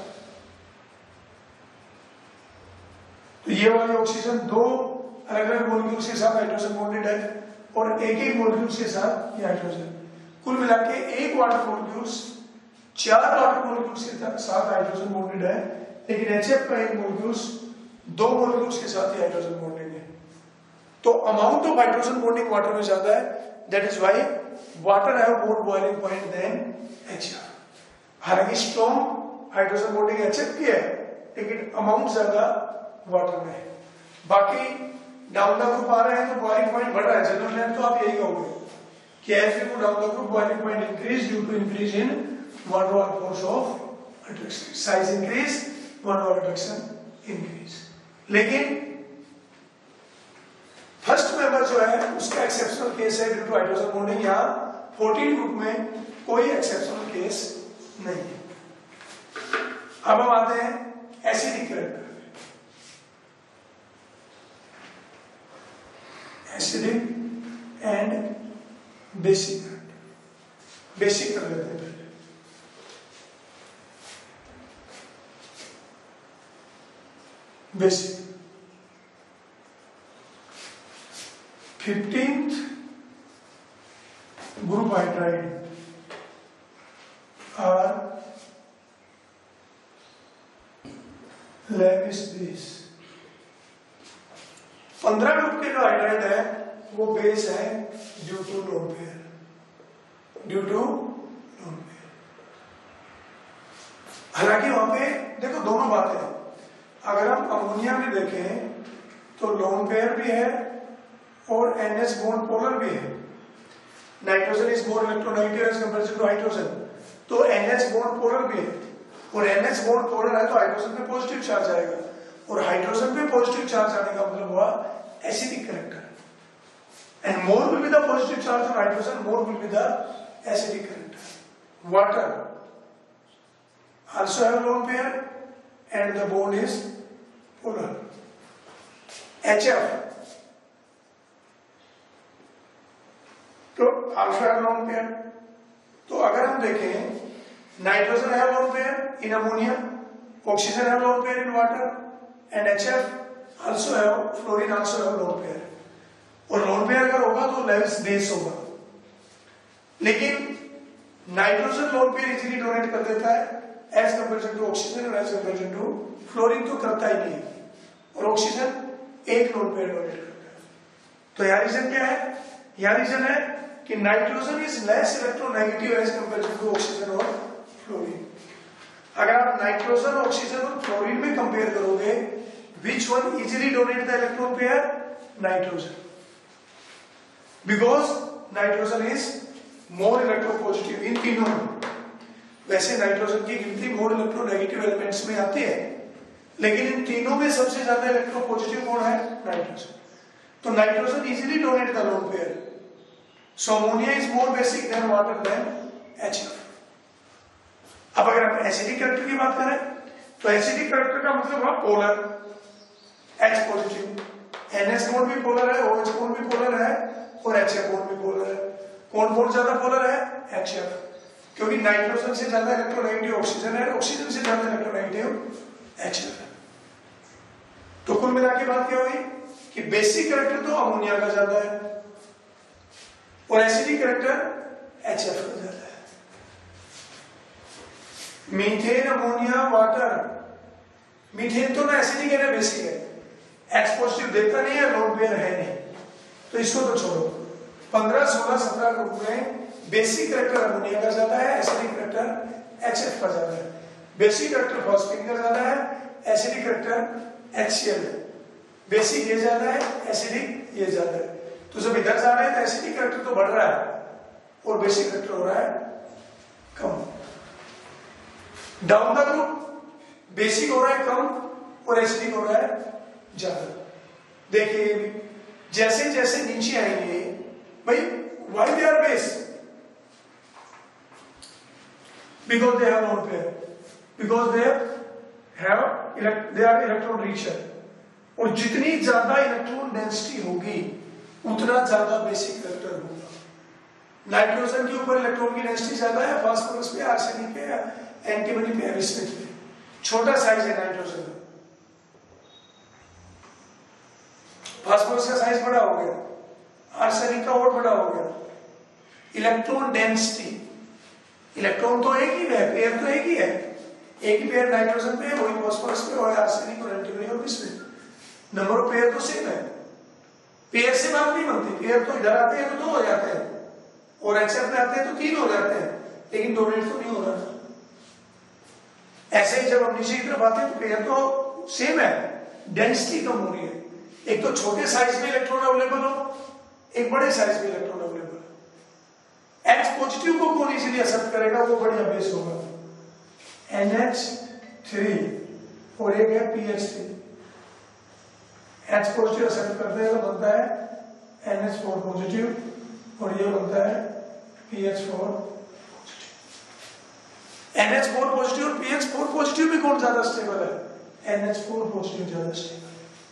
तो ये वाली ऑक्सीजन दो अलग अलग मॉलिक्यूल्स के साथ हाइड्रोजन बॉन्डेड है और एक एक मॉलिक्यूल्स के साथ ये हाइड्रोजन। कुल मिला के एक वाटर मॉलिक्यूल्स चार वाटर मॉलिक्यूल्स के साथ हाइड्रोजन बॉन्डेड है, लेकिन एचएफ का एक मॉलिक्यूल्स दो मॉलिक्यूल्स के साथ ही हाइड्रोजन बॉन्डेड है। तो amount of hydrogen bonding water में ज्यादा है, that is why water have more boiling point than HF. हालांकि स्ट्रॉन्ग हाइड्रोजन बॉन्डिंग एचएफ की है, लेकिन अमाउंट ज्यादा वाटर में है। बाकी डाउन द ग्रुप आ रहे हैं तो बॉइलिंग पॉइंट बढ़ रहा है। जनरल लेंथ तो आप यही कहोगे कि as we go down the group boiling point increase due to increase in van over force of attraction, size increase van over attraction increase. लेकिन फर्स्ट मेंबर जो है उसका एक्सेप्शनल केस है ड्यू टू हाइड्रोजन बॉन्डिंग। यहाँ फोर्टीन ग्रुप में कोई एक्सेप्शनल केस नहीं है। अब हम आते हैं acidic character. Acidic and basic. Basic कर लेते हैं पहले। Basic fifteenth group hydride are Lewis base. पंद्रह ग्रुप के जो हाइड्राइड है वो बेस है due to lone pair, due to lone pair. हालांकि वहां पे देखो दोनों बातें हैं। अगर हम अमोनिया में देखें तो लोन पेयर भी है और एन एच बॉन्ड पोलर भी है। Nitrogen is more electronegative as compare to hydrogen, तो एन एच बॉन्ड पोलर भी है और एन एच बॉन्ड पोलर है तो हाइड्रोजन पे पॉजिटिव चार्ज आएगा और हाइड्रोजन पे पॉजिटिव चार्ज आने का मतलब हुआ acidic character. And more will be the positive charge on hydrogen, more will be the acidic character. Water also have lone pair and the bond is polar. H F तो अल्फा है लोन पेयर। तो अगर हम देखें नाइट्रोजन है lone pair in ammonia, oxygen है lone pair in water and H F also है, फ्लोरीन आल्सो है लोन पेयर। और लोन पेयर अगर होगा तो लेविस बेस होगा। लेकिन nitrogen lone pair easily donate कर देता है एज कंपेरिजन टू ऑक्सीजन और एज कंपेरिजन टू फ्लोरीन तो करता ही नहीं है और ऑक्सीजन एक लोन पेयर डोनेट करता है। तो यहाँ रीजन क्या है? यहाँ रीजन है कि nitrogen is less electronegative as comparison to oxygen और फ्लोरीन। अगर आप नाइट्रोजन ऑक्सीजन और फ्लोरीन में कंपेयर करोगे which one easily donate the electron pair? Nitrogen, because nitrogen is more electropositive इन तीनों में। वैसे नाइट्रोजन की गिनती मोर इलेक्ट्रोनेगेटिव एलिमेंट्स में आती है, लेकिन इन तीनों में सबसे ज्यादा इलेक्ट्रोपॉजिटिव कौन है? नाइट्रोजन। तो nitrogen easily donate the lone pair. So ammonia is more basic than water than H F. अब अगर हम एसिडिक कैरेक्टर की बात करें तो एसिडिक कैरेक्टर का मतलब है polar, H positive, N H bond भी पोलर है, OH बॉन्ड भी पोलर है और H F बॉन्ड भी पोलर है। कौन बॉन्ड ज्यादा पोलर है? H F, क्योंकि नाइट्रोजन से ज्यादा इलेक्ट्रोनेगेटिव ऑक्सीजन है, ऑक्सीजन से ज्यादा इलेक्ट्रोनेगेटिव H F है। तो कुल मिला के बात क्या हुई कि बेसिक कैरेक्टर तो अमोनिया का ज्यादा है और एसिडिक कैरेक्टर H F का ज्यादा है। Methane, ammonia, water. मीथेन तो ना एसिडिक है ना बेसिक है, H पॉजिटिव देता नहीं है, लोन पेयर है नहीं, तो इसको तो छोड़ो। पंद्रह सोलह सत्रह ग्रुप में बेसिक कैरेक्टर अमोनिया का ज्यादा है, एसिडिक कैरेक्टर H F का ज्यादा है। बेसिक कैरेक्टर फॉस्फेट का ज्यादा है, acidic character H C l है। बेसिक ये ज्यादा है, एसिडिक ये ज्यादा है। तो जब इधर जा रहे हैं तो एसिडिक कैरेक्टर तो बढ़ रहा है और बेसिक कैरेक्टर हो रहा है कम। डाउन द ग्रुप बेसिक हो रहा है कम और एसिडिक हो रहा है ज्यादा। देखिए जैसे जैसे नीचे आएंगे भाई, why they are base? because they have lone pair, because they have they are electron richer. और जितनी ज्यादा इलेक्ट्रॉन डेंसिटी होगी उतना ज्यादा बेसिक कैरेक्टर होगा। नाइट्रोजन के ऊपर इलेक्ट्रॉन की डेंसिटी ज्यादा है, फास्फोरस पे, आर्सेनिक पे, एंटीमनी पे, बिस्मिथ पे। छोटा साइज है नाइट्रोजन का, फास्फोरस का साइज बड़ा हो गया, आर्सेनिक का और बड़ा हो गया। इलेक्ट्रॉन डेंसिटी, इलेक्ट्रॉन तो एक ही है, पेयर तो एक ही है, एक ही पेयर नाइट्रोजन पे, वही फास्फोरस पे, और आर्सेनिक और एंटीमनी और बिस्मिथ। नंबर ऑफ पेयर तो सेम है, पेयर से बात नहीं बनती। पेयर तो इधर आते हैं तो दो हो जाते हैं, और एक्सेप्ट में आते हैं तो तीन हो जाते हैं, लेकिन डोनेट तो नहीं हो रहा। ऐसे ही जब हम नीचे की तरफ आते हैं तो पेयर तो सेम है, डेंसिटी कम हो रही है। एक तो छोटे साइज में इलेक्ट्रॉन अवेलेबल हो, एक बड़े साइज में इलेक्ट्रॉन अवेलेबल हो। एच पॉजिटिव को कौन इजीली एक्सेप्ट करेगा, वो बढ़िया बेस होगा, एन एच थ्री, और एक है P H three. H positive accept करते हैं तो बनता है एन एच फोर पॉजिटिव, और ये बनता है P H four positive. N H four positive और पी एच फोर पॉजिटिव में कौन ज्यादा स्टेबल है, एन एच फोर पॉजिटिव ज्यादा stable.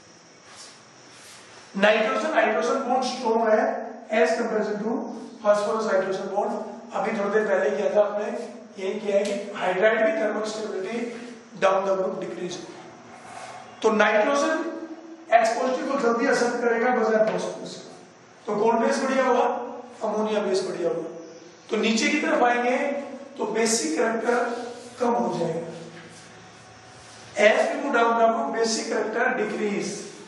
Nitrogen hydrogen bond strong है as comparison to phosphorus hydrogen bond. अभी थोड़ी देर पहले किया था आपने, यही किया है कि हाइड्राइड की thermal stability down the group decrease हो। तो नाइट्रोजन एच पॉजिटिव को जल्दी असर करेगा बजाय फास्फोरस। तो कौन बेस बढ़िया होगा, अमोनिया बेस बढ़िया होगा। तो नीचे की तरफ आएंगे तो बेसिक कैरेक्टर कम हो जाएगा, as we move down the group basic character decrease.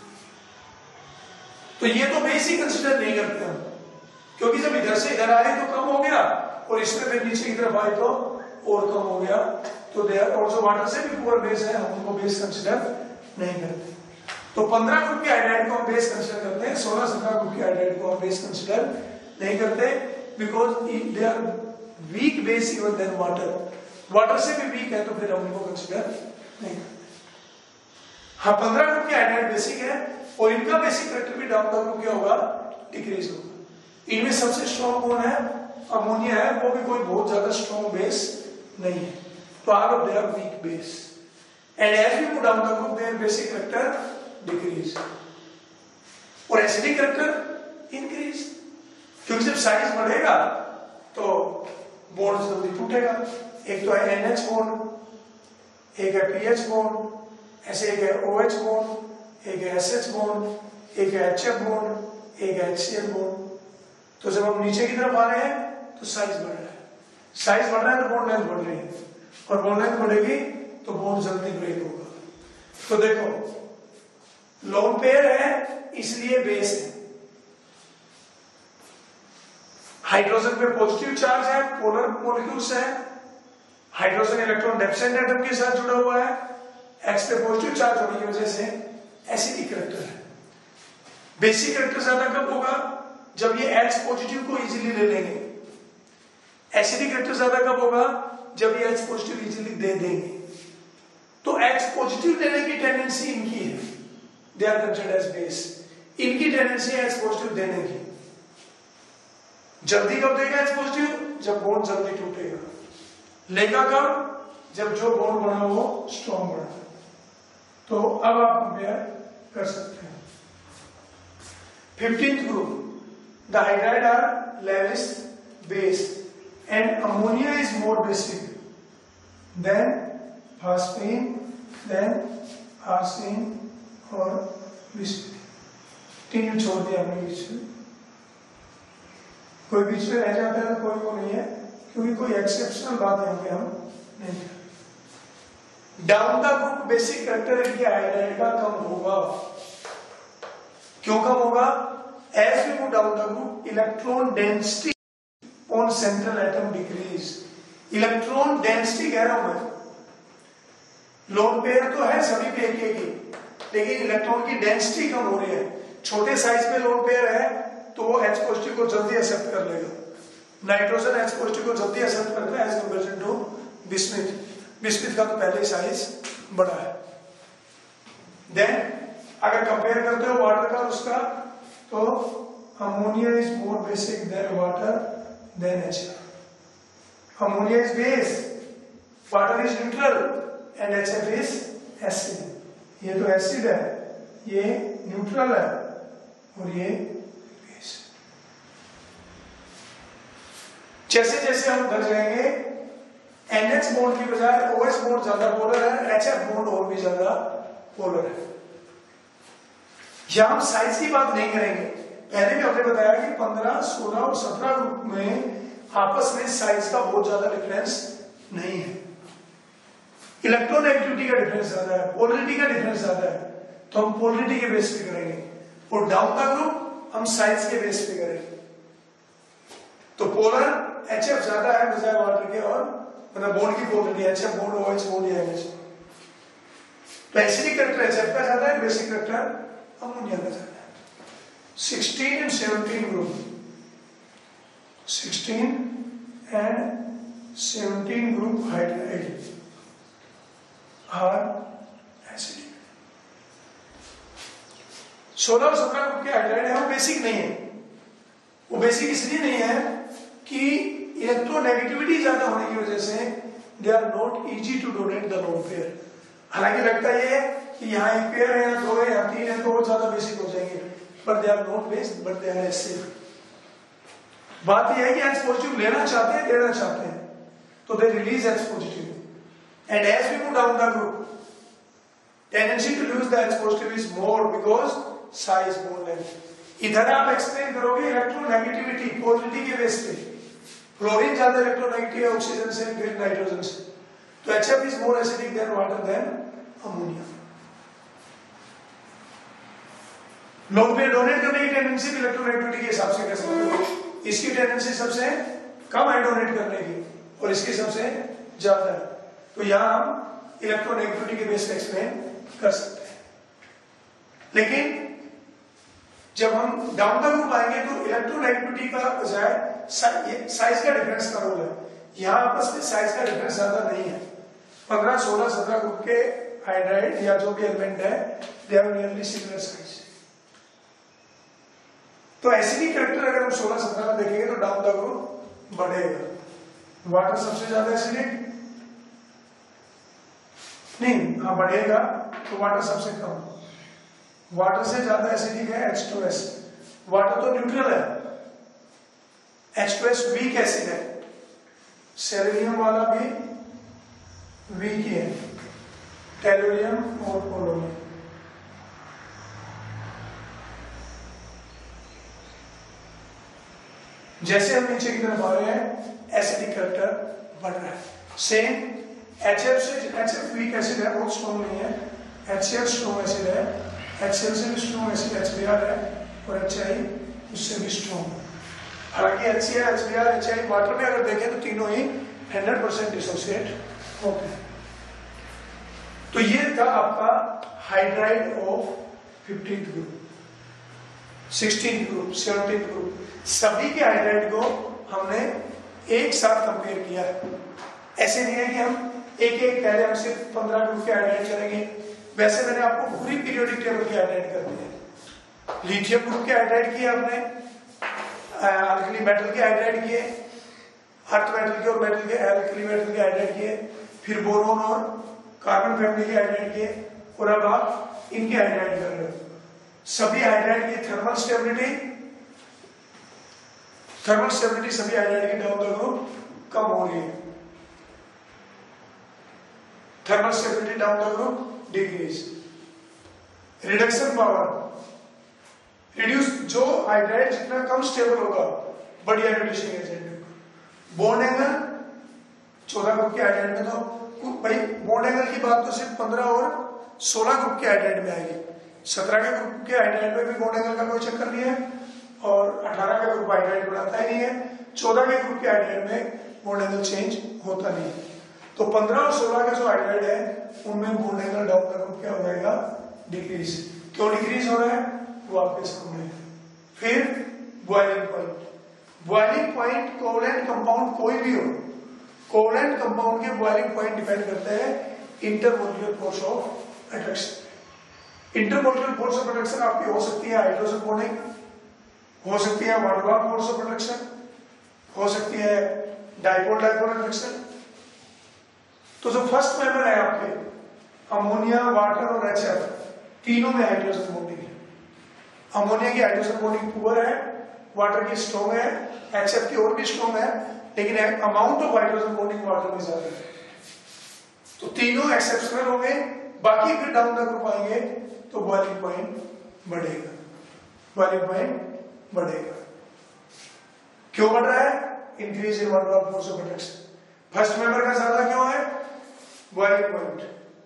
तो ये तो बेस ही कंसीडर नहीं करते हम, क्योंकि जब इधर से इधर आए तो कम हो गया, और इसमें फिर नीचे की तरफ आए तो और कम हो गया। तो दे और जो वाटर से भी पुअर बेस है, हम उनको बेस कंसीडर नहीं करते। तो पंद्रह ग्रुप के हाइड्राइड को हम बेस कंसीडर करते हैं, सोलह सत्रह ग्रुप के हाइड्राइड को हम बेस कंसीडर नहीं करते, because they are weak base even than water. Water से भी वीक है तो फिर हम उनको कंसीडर नहीं करते। हाँ, पंद्रह ग्रुप के हाइड्राइड बेसिक है, और इनका बेसिक कैरेक्टर भी डाउन द ग्रुप क्या होगा, डिक्रीज होगा। इनमें सबसे स्ट्रॉन्ग कौन है, अमोनिया है, वो भी कोई बहुत ज्यादा स्ट्रॉन्ग बेस नहीं है। तो are of they are weak base, and as we move down the group their basic character decrease, और एसिडिक कैरेक्टर इंक्रीज, क्योंकि जब साइज बढ़ेगा तो बॉन्ड जल्दी टूटेगा। एक तो है एनएच बॉन्ड, एक है पीएच बॉन्ड, ऐसे एक है ओएच बॉन्ड, एक है एसएच बॉन्ड, एक है एचएफ बॉन्ड, एक है एचसीएल बॉन्ड। तो जब हम नीचे की तरफ आ रहे हैं तो साइज बढ़ रहा है, साइज बढ़ रहा है तो बॉन्ड लेंथ बढ़ रही है, और बॉन्ड लेंथ बढ़ेगी तो बॉन्ड जल्दी ब्रेक होगा। तो देखो, लोन पेयर है इसलिए बेस है, हाइड्रोजन पे पॉजिटिव चार्ज है, पोलर मॉलिक्यूल्स है, हाइड्रोजन इलेक्ट्रॉन डेफिशिएंट एटम के साथ जुड़ा हुआ है, एक्स पे पॉजिटिव चार्ज होने की वजह से एसिडिक कैरेक्टर है। बेसिक कैरेक्टर ज्यादा कब होगा, जब ये H पॉजिटिव को इजीली ले लेंगे। एसिडिक कैरेक्टर ज्यादा कब होगा, जब ये H पॉजिटिव इजीली दे देंगे। तो H पॉजिटिव लेने की टेंडेंसी इनकी है, they are considered as base. इनकी टेंडेंसी है H पॉजिटिव देने की। जल्दी कब देगा H पॉजिटिव, जब बॉन्ड जल्दी टूटेगा। लेगा कब, जब जो बॉन्ड बना वो स्ट्रॉन्ग बना। तो अब आप कंपेयर कर सकते हैं। Fifteenth group, the hydride are Lewis base and ammonia is more basic than phosphine, than arsine और बिस्मिथ। तीन छोड़ दिया हमने बीच में, कोई बीच में रह जाता है तो कोई वो नहीं है, क्योंकि कोई एक्सेप्शनल बात यहाँ पे हम नहीं कर। Down the group basic character इनके हाइड्राइड का कम होगा। क्यों कम होगा, as we move down the group electron density on central atom decrease. Electron density कह रहा हूं मैं, लोन पेयर तो है सभी पे एक एक ही, लेकिन इलेक्ट्रॉन की डेंसिटी कम हो रही है। छोटे साइज में लोन पेयर है तो वो H पॉजिटिव को जल्दी एक्सेप्ट कर लेगा। नाइट्रोजन H पॉजिटिव को जल्दी एक्सेप्ट करता है as comparison to bismuth. Bismuth का तो पहले ही साइज बड़ा है। देन अगर कंपेयर करते हो वाटर का उसका, तो ammonia is more basic than water than H. Ammonia is base water is neutral and H F is acid. ये तो एसिड है, ये न्यूट्रल है और ये बेस। जैसे जैसे हम उधर जाएंगे एन एच बॉन्ड की बजाय ओ एच बॉन्ड ज्यादा पोलर है, एच एफ बॉन्ड और भी ज्यादा पोलर है। यहां हम साइज की बात नहीं करेंगे, पहले भी हमने बताया कि पंद्रह, सोलह और सत्रह ग्रुप में आपस में साइज का बहुत ज्यादा डिफरेंस नहीं है। इलेक्ट्रोनेगेटिविटी का डिफरेंस ज्यादा है, पोलरिटी का डिफरेंस ज्यादा है, तो हम पोलरिटी के बेस पे करेंगे, और डाउन द ग्रुप हम साइज के बेस पे करेंगे। तो पोलर एच एफ ज्यादा है बजाय वाटर के, और मतलब बॉन्ड की polarity H F bond O H bond या एन एच। तो एसिडिक कैरेक्टर एच एफ का ज्यादा है, बेसिक कैरेक्टर अमोनिया का ज्यादा है। Sixteen and seventeen group, sixteen and seventeen group hydride are acidic. सोलह और सत्रह ग्रुप के हाइड्राइड है, वो बेसिक नहीं है। वो बेसिक इसलिए नहीं है कि इलेक्ट्रोनेगेटिविटी ज्यादा होने की वजह से they are not easy to donate the lone pair. हालांकि लगता है कि यहाँ एक पेयर है, यहाँ दो है, यहाँ तीन है, तो वो ज्यादा बेसिक हो जाएंगे, पर they are not base, but they are acid. बात यह है कि एच पॉजिटिव लेना चाहते हैं, देना चाहते हैं, तो they release H positive, and as we move down the group tendency to lose the H positive is more because size bond length. इधर आप एक्सप्लेन करोगे इलेक्ट्रोनेगेटिविटी पोलरिटी के बेस पे, फ्लोरीन ज्यादा इलेक्ट्रोनेगेटिव है ऑक्सीजन से, फिर नाइट्रोजन से, तो H F is more acidic than water than ammonia। Lone pair donate करने की टेंडेंसी इलेक्ट्रोनेगेटिविटी के हिसाब से कैसे होगी? इसकी टेंडेंसी सबसे कम है डोनेट करने की, और इसकी सबसे ज्यादा है। तो यहां हम इलेक्ट्रोनेगेटिविटी के बेस पे एक्सप्लेन कर सकते हैं। लेकिन जब हम डाउन द ग्रुप आएंगे तो इलेक्ट्रोनेगेटिविटी का बजाय साइज का डिफरेंस का रोल है। यहां आपस में साइज का डिफरेंस ज्यादा नहीं है। पंद्रह, सोलह, सत्रह ग्रुप के हाइड्राइड या जो भी एलिमेंट है they are nearly similar size. तो एसिडिक कैरेक्टर अगर हम सोलह सत्रह में देखेंगे तो डाउन द ग्रुप बढ़ेगा। वाटर सबसे ज्यादा एसिडिक नहीं, हाँ बढ़ेगा, तो वाटर सबसे कम। वाटर से ज्यादा एसिडिक है एच टू एस। वाटर तो न्यूट्रल है, H two S weak acid है, सेलेनियम वाला भी वीक है, टेलुरियम और पोलोनियम। जैसे हम नीचे की तरफ आ रहे हैं एसिडिक कैरेक्टर बढ़ रहा है। सेम एच एफ से, एच एफ वीक एसिड है, बहुत स्ट्रॉन्ग नहीं है, H C L strong acid है, एच सी एल से भी strong acid H B R है, और एच आई उससे भी स्ट्रॉन्ग। हालांकि H C L, H B R, H I water में अगर देखें तो तीनों ही हंड्रेड परसेंट डिसोसिएट होते हैं। तो ये था आपका hydride of fifteenth group, sixteenth group, seventeenth group. सभी के हाइड्राइड को हमने एक साथ कंपेयर किया है। ऐसे नहीं है कि हम एक एक पहले हम सिर्फ पंद्रह ग्रुप के हाइड्राइड करेंगे, वैसे मैंने आपको पूरी पीरियोडिक टेबल के हाइड्राइड कर दिए। लिथियम ग्रुप के हाइड्राइड किए आपने, अल्कली मेटल के हाइड्राइड किए, अर्थ मेटल के और मेटल के अल्कली मेटल के हाइड्राइड किए, फिर बोरोन और कार्बन फैमिली के हाइड्राइड किए, और अब आप इनके हाइड्राइड कर रहे हो। सभी हाइड्राइड की थर्मल स्टेबिलिटी, थर्मल स्टेबिलिटी सभी हाइड्राइड की डाउन द ग्रुप कम हो रही है। Thermal stability down the group decrease. Reduction power reduce, जो हाइड्राइड जितना कम स्टेबल होगा बढ़िया रिड्यूसिंग एजेंट। बॉन्ड एंगल चौदह ग्रुप के हाइड्राइड में तो भाई बॉन्ड एंगल की बात तो सिर्फ पंद्रह और सोलह ग्रुप के हाइड्राइड में आएगी। सत्रह के ग्रुप के हाइड्राइड में भी बॉन्ड एंगल का कोई चक्कर नहीं है, और अठारह का ग्रुप हाइड्राइड बनाता ही नहीं है। चौदह के ग्रुप के हाइड्राइड में बॉन्ड एंगल चेंज होता नहीं है। तो पंद्रह और सोलह का जो हाइड्राइड है उनमें bond angle down the group क्या हो जाएगा? डिक्रीज। क्यों डिक्रीज हो रहा है वो आपके सामने है। फिर boiling point, boiling point covalent compound कोई भी हो, कोवलेंट कंपाउंड के बॉइलिंग पॉइंट डिपेंड करते हैं intermolecular force of attraction. Intermolecular force of attraction आपकी हो सकती है हाइड्रोजन बॉन्डिंग, हो सकती है वन वन फोर्स ऑफ अट्रैक्शन, हो सकती है डाइपोल डाइपोल अट्रैक्शन, तो जो फर्स्ट मेंबर है आपके अमोनिया, वाटर और एच एफ, तीनों में हाइड्रोजन बॉन्डिंग है। अमोनिया की हाइड्रोजन बॉन्डिंग पुअर है, वाटर की स्ट्रॉन्ग है, एच एफ की और भी स्ट्रॉन्ग है, लेकिन amount of hydrogen bonding water में ज्यादा है। तो तीनों एक्सेप्शनल हो गए। बाकी फिर डाउन द ग्रुप आएंगे तो बॉइलिंग पॉइंट बढ़ेगा, बॉइलिंग पॉइंट बढ़ेगा। क्यों बढ़ रहा है? इंक्रीज इन वन ड्रॉप force of reduction. First member का ज्यादा क्यों है? Boiling point.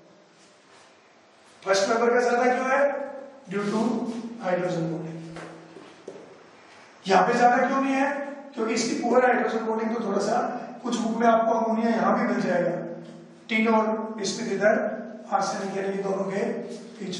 फर्स्ट मेंबर का ज्यादा क्यों है? Due to hydrogen bonding. यहां पे ज्यादा क्यों नहीं है? क्योंकि इसकी पुअर हाइड्रोजन बॉन्डिंग। तो थोड़ा सा कुछ बुक में आपको अमोनिया यहां भी मिल जाएगा, टीन और इसमें इधर आर्सेनिक यानी दोनों के बीच।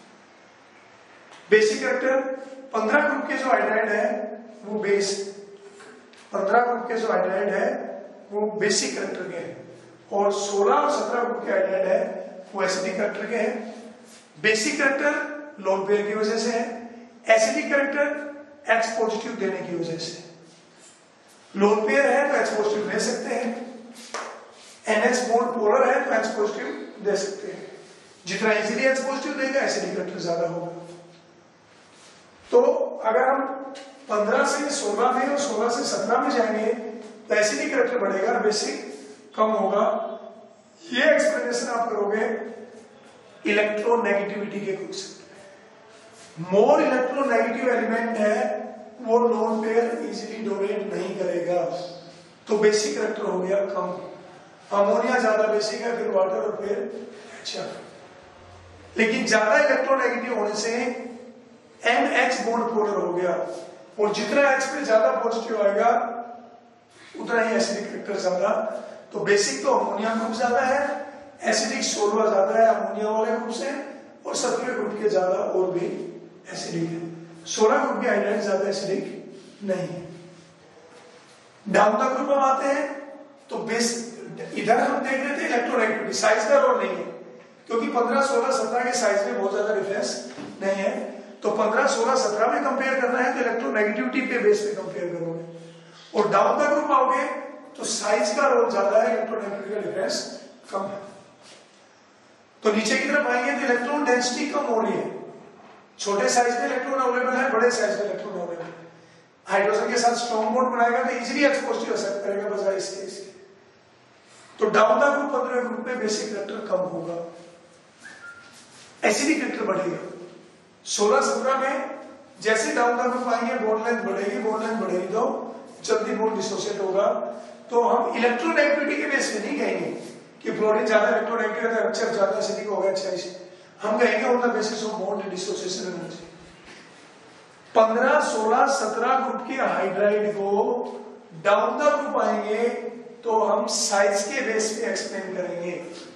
बेसिक कैरेक्टर पंद्रह ग्रुप के जो हाइड्राइड है वो बेस पंद्रह ग्रुप के जो हाइड्राइड है वो बेसिक कैरेक्टर के हैं, और सोलह और सत्रह ग्रुप के हाइड्राइड है वो एसिडिक कैरेक्टर के हैं। बेसिक कैरेक्टर लोन पेयर की वजह से है, एसिडिक कैरेक्टर एक्स पॉजिटिव देने की वजह से। लोन पेयर है तो एक्स पॉजिटिव ले सकते हैं, एनएच बॉन्ड पोलर है तो एक्स पॉजिटिव दे सकते हैं। जितना इजीली एक्स पॉजिटिव देगा एसिडिक कैरेक्टर ज्यादा होगा। तो अगर हम पंद्रह से सोलह में और सोलह से सत्रह में जाएंगे तो एसिडिक कैरेक्टर बढ़ेगा, बेसिक कम होगा। ये एक्सप्लेनेशन आप करोगे इलेक्ट्रोनेगेटिविटी के कुछ। मोर इलेक्ट्रोनेगेटिव एलिमेंट है वो लोन पेयर इजीली डोनेट नहीं करेगा, तो बेसिक कैरेक्टर हो गया कम। अमोनिया ज्यादा बेसिक है, फिर वाटर और फिर एचएफ। लेकिन ज्यादा इलेक्ट्रोनेगेटिव होने से एन एच बॉन्ड पोलर हो गया, और जितना एच पे ज्यादा पॉजिटिव आएगा उतना ही एसिडिक कैरेक्टर ज्यादा। तो बेसिक तो अमोनिया ग्रुप ज्यादा है, एसिडिक सोलह ज्यादा है अमोनिया वाले ग्रुप से, और सत्रह ग्रुप के ज्यादा और भी एसिडिक है। सोलह ग्रुप के हाइड्राइड ज्यादा एसिडिक नहीं है। डाउन द ग्रुप हम आते हैं तो बेस इधर हम देख रहे थे इलेक्ट्रोनेगेटिविटी, साइज का रोल नहीं है, क्योंकि पंद्रह सोलह सत्रह के साइज में बहुत ज्यादा डिफरेंस नहीं है। तो पंद्रह सोलह सत्रह में कंपेयर करना है तो इलेक्ट्रोनेगेटिविटी पे बेस पे कंपेयर करोगे, और डाउन द ग्रुप आओगे तो साइज का रोल ज्यादा है, इलेक्ट्रोनेगेटिविटी का डिफरेंस कम है। तो नीचे की तरफ आएंगे तो इलेक्ट्रॉन डेंसिटी कम हो रही है। छोटे साइज में इलेक्ट्रॉन अवेलेबल है, बड़े साइज में इलेक्ट्रॉन अवेलेबल है। हाइड्रोजन के साथ स्ट्रॉन्ग बॉन्ड बनाएगा तो इजीली एक्स पॉजिटिव एक्सेप्ट करेगा बजाय इसके इसके। तो डाउन द ग्रुप पंद्रह ग्रुप में बेसिक कैरेक्टर कम होगा, एसिडिक कैरेक्टर बढ़ेगा। सोलह सत्रह में जैसे डाउन द ग्रुप आएंगे बॉन्ड लेंथ बढ़ेगी, बॉन्ड लेंथ बढ़ेगी तो जल्दी बॉन्ड डिसोसिएट होगा। तो हम इलेक्ट्रोनेगेटिविटी के बेस पे नहीं कहेंगे कि फ्लोरीन ज्यादा इलेक्ट्रोनेगेटिव है, अच्छा ज्यादा एसिडिक होगा, अच्छा इसे हम कहेंगे on the basis of bond dissociation energy. पंद्रह सोलह सत्रह ग्रुप के हाइड्राइड को डाउन द ग्रुप आएंगे तो हम साइज के बेस पे एक्सप्लेन करेंगे,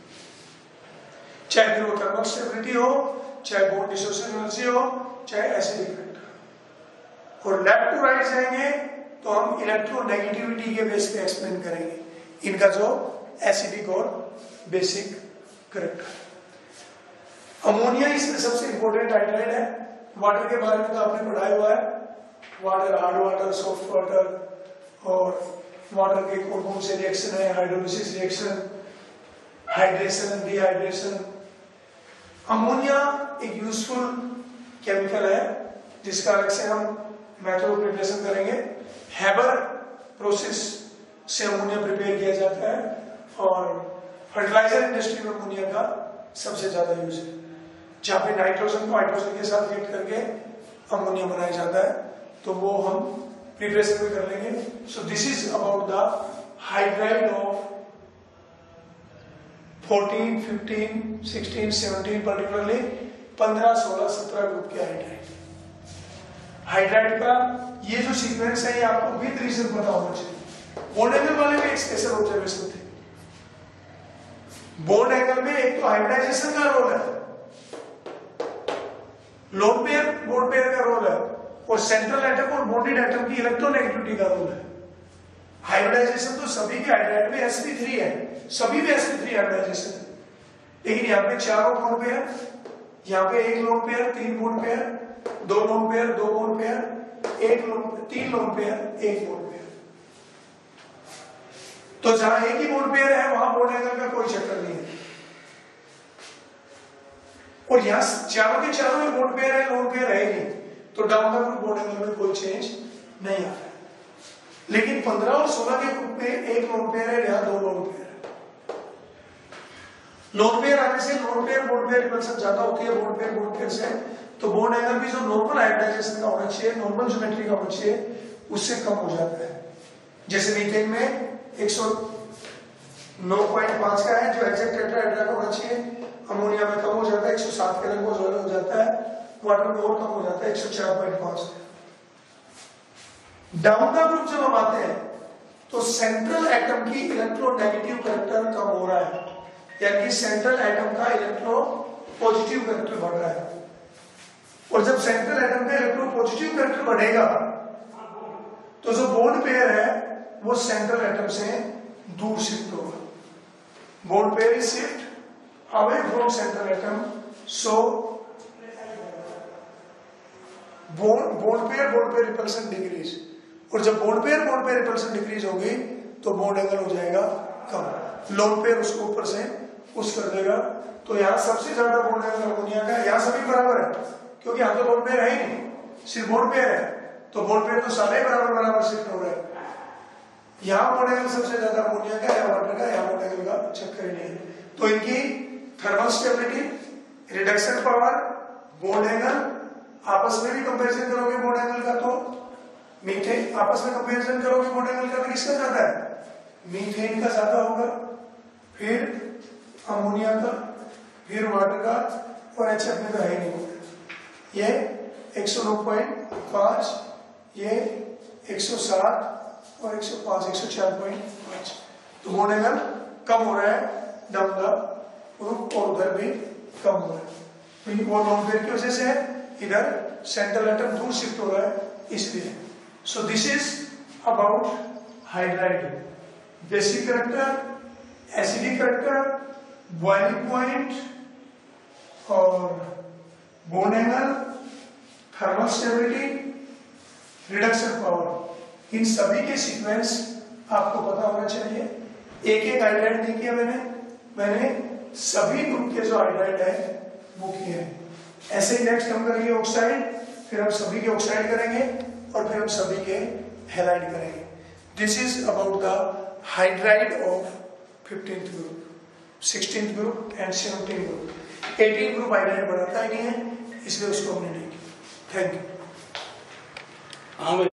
चाहे फिर वो थर्मल स्टेबिलिटी हो, चाहे बॉन्ड डिसोसिएशन एनर्जी हो, चाहे एसिडिक फैक्टर। और लेफ्ट टू राइट जाएंगे तो हम इलेक्ट्रोनेगेटिविटी के बेस पे एक्सप्लेन करेंगे इनका जो एसिडिक और बेसिक कैरेक्टर। अमोनिया इसमें सबसे इंपॉर्टेंट हाइड्राइड है। वाटर के बारे में तो आपने पढ़ाया हुआ है, water, hard water, soft water, और वाटर के कौन कौन से रिएक्शन है, hydrolysis reaction, hydration, dehydration. Ammonia एक यूजफुल केमिकल है जिसका अलग से हम मेथड ऑफ प्रिपरेशन करेंगे। हैबर प्रोसेस से अमोनिया प्रिपेयर किया जाता है, और फर्टिलाइजर इंडस्ट्री में अमोनिया का सबसे ज्यादा यूज है, जहां पे नाइट्रोजन को हाइड्रोजन के साथ रिएक्ट करके अमोनिया बनाया जाता है। तो वो हम प्रिपरेशन में कर लेंगे। So this is about the hydride of fourteen, fifteen, sixteen, seventeen, particularly पंद्रह, सोलह, सत्रह ग्रुप के हाइड्राइड। हाइड्राइड का ये जो सीक्वेंस है ये आपको विद रीजन पता होना चाहिए। बॉन्ड एंगल वाले में एक स्पेशल ऑब्जर्वेशन थे। बॉन्ड एंगल में एक तो हाइब्रिडाइजेशन का रोल है, लोन पेयर बॉन्ड पेयर का रोल है, और सेंट्रल एटम और बॉन्डेड एटम की इलेक्ट्रोनेगेटिविटी का रोल है। हाइब्रिडाइजेशन तो सभी के हाइड्राइड में एस पी थ्री है, सभी में एस पी थ्री हाइब्रिडाइजेशन है, लेकिन यहाँ पे चारों बॉन्ड पेयर, यहाँ पे एक लोन पेयर, तीन बॉन्ड पेयर, दो लोन पेयर, दो बॉन्ड पेयर, एक लोन, तीन लोन पेयर, एक बॉन्ड पेयर। तो जहां एक ही बॉन्ड पेयर है वहां बॉन्ड एंगल का कोई चक्कर यहाँ चारों के चारों बॉन्ड पेयर है, लोन पेयर है नहीं, तो down the group bond angle में कोई चेंज नहीं आता है। लेकिन पंद्रह और सोलह के ग्रुप में एक लोन पेयर है, यहाँ दो लोन पेयर है। लोन पेयर आने से lone pair bond pair repulsion ज्यादा होती है बॉन्ड पेयर बॉन्ड पेयर से, तो बॉन्ड एंगल भी जो नॉर्मल हाइब्रिडाइजेशन का होना चाहिए, नॉर्मल ज्योमेट्री का होना चाहिए, उससे कम हो जाता है। जैसे मीथेन में एक सौ नौ पॉइंट पाँच का है जो एग्जैक्ट टेट्राहेड्रल का होना चाहिए, अमोनिया में कम हो जाता है एक सौ सात के लगभग हो जाता है, वाटर में और कम हो जाता है एक सौ चार पॉइंट पाँच। डाउन द ग्रुप जब हम आते हैं तो सेंट्रल एटम की इलेक्ट्रोनेगेटिव करैक्टर कम हो रहा है, यानी सेंट्रल एटम का इलेक्ट्रो पॉजिटिव करैक्टर बढ़ रहा है। और जब सेंट्रल एटम का इलेक्ट्रो पॉजिटिव करैक्टर बढ़ेगा तो जो बॉन्ड पेयर है वो सेंट्रल एटम से दूर शिफ्ट होगा। Bond pair is shift away from central atom, so bond bond pair bond pair repulsion decrease. और जब bond pair bond pair repulsion decrease होगी तो बॉन्ड एंगल हो जाएगा कम, लोन पेयर उसको ऊपर से पुश कर देगा। तो यहाँ सबसे ज्यादा बॉन्ड एंगल अमोनिया का, यहाँ सभी बराबर है क्योंकि यहाँ तो बॉन्ड पेयर है ही नहीं, सिर्फ बॉन्ड पेयर है, तो बॉन्ड पेयर तो सारे बराबर बराबर शिफ्ट हो रहे हैं। यहाँ बॉन्ड एंगल सबसे ज्यादा अमोनिया का या वाटर का, यहाँ बॉन्ड एंगल का चक्कर ही नहीं है। तो इनकी thermal stability, reduction power, bond angle आपस में भी कंपैरिजन करोगे बॉन्ड एंगल का तो मीथेन, आपस में कंपैरिजन करोगे बॉन्ड एंगल का तो किसका ज्यादा है, मीथेन का ज्यादा होगा, फिर अमोनिया का, फिर वाटर का, और एचएफ में तो है नहीं होगा। ये एक सौ नौ पॉइंट पाँच, ये एक सौ सात और एक सौ पाँच, एक सौ चार पॉइंट पाँच। तो बॉन्ड एंगल कम हो रहा है डाउन द ग्रुप और उधर भी कम हो रहा है, वो लोन पेयर की वजह से है, इधर सेंट्रल एटम दूर शिफ्ट हो रहा है इसलिए। So this is about hydride, basic character, acidic character, boiling point और bond angle, thermal stability, reduction power, इन सभी के सीक्वेंस आपको पता होना चाहिए। एक एक हाइड्राइड नहीं किया मैंने, मैंने सभी ग्रुप के जो हाइड्राइड है वो किए हैं। ऐसे ही नेक्स्ट हम करेंगे ऑक्साइड, फिर हम सभी के ऑक्साइड करेंगे और फिर हम सभी के हैलाइड करेंगे। This is about the hydride of fifteenth group, sixteenth group and seventeenth group. Eighteen group hydride बनाता ही नहीं है इसलिए उसको हमने नहीं किया। Thank you.